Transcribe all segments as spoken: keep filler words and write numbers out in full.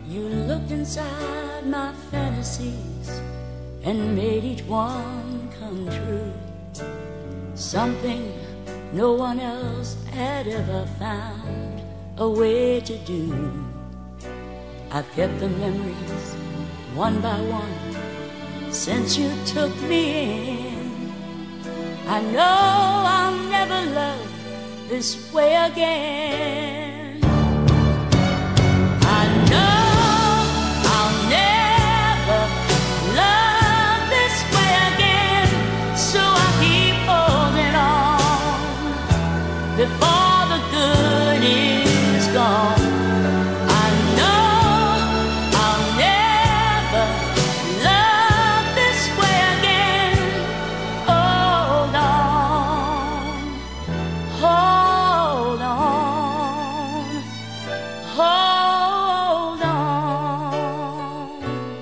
You looked inside my fantasies and made each one come true. Something no one else had ever found a way to do. I've kept the memories one by one since you took me in. I know I'll never love this way again. I know I'll never love this way again, so I keep holding on before the good is gone. I know I'll never love this way again. Hold on, hold on, hold on.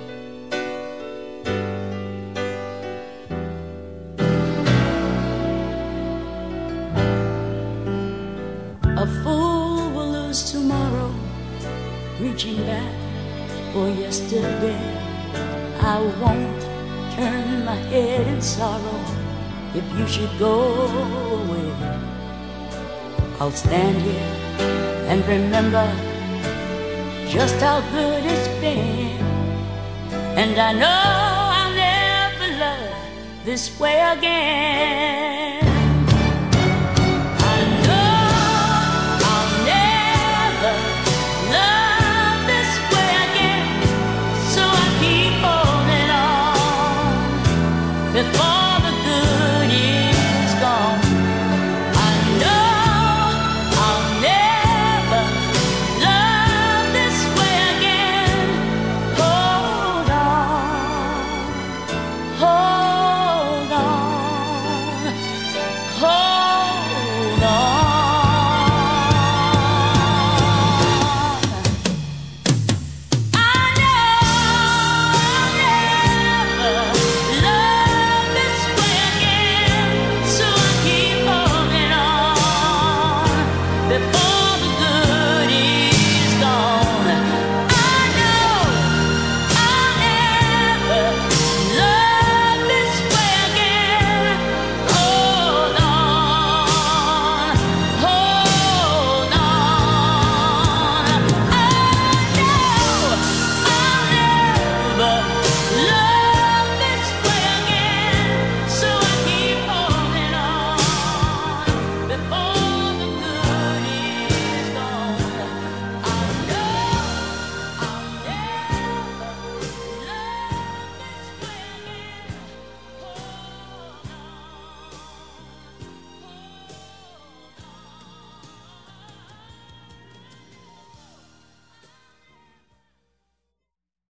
A fool will lose tomorrow, reaching back for yesterday. I won't turn my head in sorrow if you should go away. I'll stand here and remember just how good it's been, and I know I'll never love this way again.